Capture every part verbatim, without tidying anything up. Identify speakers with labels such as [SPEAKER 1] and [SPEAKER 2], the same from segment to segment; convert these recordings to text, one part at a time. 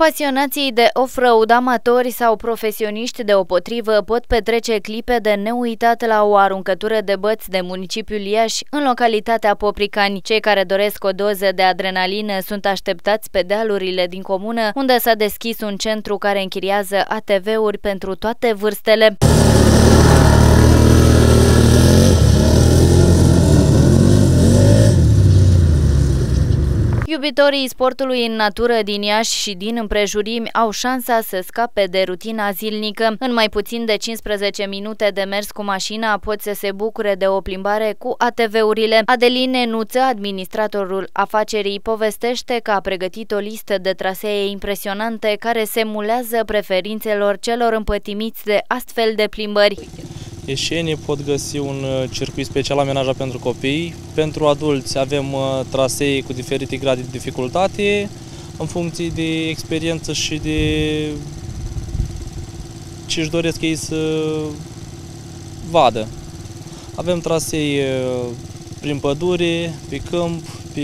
[SPEAKER 1] Pasionații de off-road, amatori sau profesioniști deopotrivă pot petrece clipe de neuitat la o aruncătură de băți de municipiul Iași, în localitatea Popricani. Cei care doresc o doză de adrenalină sunt așteptați pe dealurile din comună, unde s-a deschis un centru care închiriază A T V-uri pentru toate vârstele. Iubitorii sportului în natură din Iași și din împrejurimi au șansa să scape de rutina zilnică. În mai puțin de cincisprezece minute de mers cu mașina pot să se bucure de o plimbare cu A T V-urile. Adeline Nuță, administratorul afacerii, povestește că a pregătit o listă de trasee impresionante care se mulează preferințelor celor împătimiți de astfel de plimbări.
[SPEAKER 2] Ieșenii pot găsi un circuit special amenajat pentru copii. Pentru adulți avem trasee cu diferite grade de dificultate, în funcție de experiență și de ce își doresc ei să vadă. Avem trasee prin pădure, pe câmp, pe,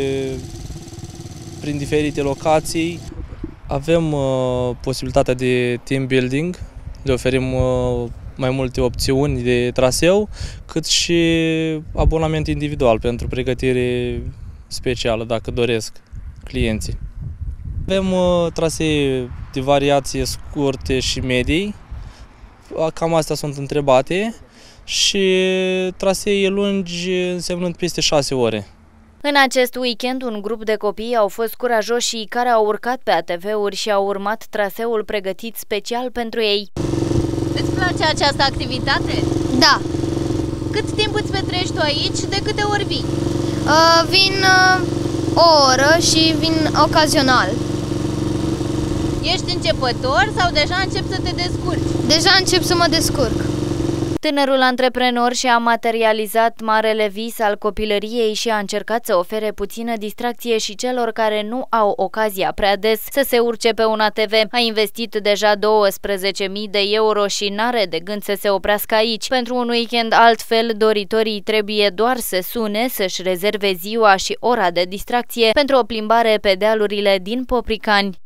[SPEAKER 2] prin diferite locații. Avem uh, posibilitatea de team building, le oferim uh, mai multe opțiuni de traseu, cât și abonament individual pentru pregătire specială, dacă doresc clienții. Avem uh, trasee de variație scurte și medii, cam astea sunt întrebate, și trasee lungi însemnând peste șase ore.
[SPEAKER 1] În acest weekend, un grup de copii au fost curajoși care au urcat pe A T V-uri și au urmat traseul pregătit special pentru ei.
[SPEAKER 3] Îți place această activitate?
[SPEAKER 4] Da.
[SPEAKER 3] Cât timp îți petrești tu aici? De câte ori vii?
[SPEAKER 4] Uh, vin uh, o oră și vin ocazional.
[SPEAKER 3] Ești începător sau deja începi să te descurci?
[SPEAKER 4] Deja încep să mă descurc.
[SPEAKER 1] Tânărul antreprenor și-a materializat marele vis al copilăriei și a încercat să ofere puțină distracție și celor care nu au ocazia prea des să se urce pe un A T V. A investit deja douăsprezece mii de euro și n-are de gând să se oprească aici. Pentru un weekend altfel, doritorii trebuie doar să sune, să-și rezerve ziua și ora de distracție pentru o plimbare pe dealurile din Popricani.